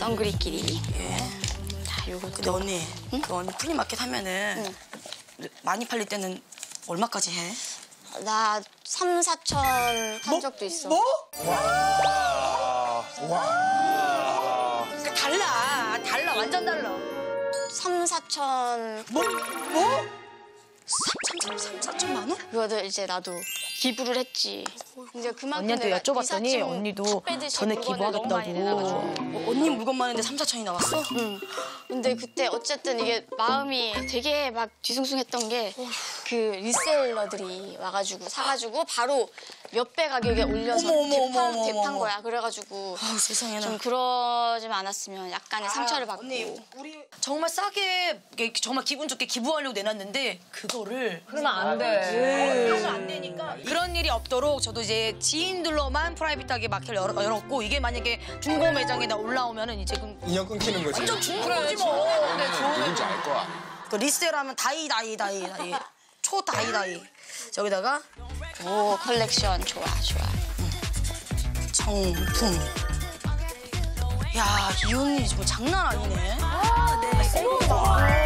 썬그리끼리. 예. 자, 요거. 근데 언니, 응? 그 언니 플리마켓 하면은 많이 팔릴 때는 얼마까지 해? 나 3, 4천 한 적도 있어. 뭐? 와. 달라, 완전 달라. 3, 4천. 뭐? 3, 4천만 원? 그거를 이제 나도 기부를 했지. 이제 그만큼 언니한테 내가 여쭤봤더니 이삿짐 언니도 탁 빼듯이 전에 물건을 너무 많이 내놔가지고. 기부하겠다고. 언니 물건만 했는데 3, 4천이 나왔어? 응. 근데 그때 어쨌든 이게 마음이 되게 막 뒤숭숭했던 게 그 리셀러들이 와가지고 사가지고 바로 몇 배 가격에 올려서 대판 거야. 그래가지고 아우, 세상에나. 좀 그러지 않았으면 약간의 상처를 받고. 언니, 우리 정말 싸게 정말 기분 좋게 기부하려고 내놨는데 그거를 그러면 안 돼. 그러면 안 되니까 그런 일이 없도록 저도 이제 지인들로만 프라이빗하게 마켓을 열었고 이게 만약에 중고 매장에다 올라오면은 이제 그럼 인연 끊기는 거지. 완전 중고지 뭐. 누군지 알 거야. 그 리셀하면 다이. 초다이. 저기다가 오 컬렉션 좋아. 정품. 야, 이 언니 뭐 장난 아니네. 새로운 거.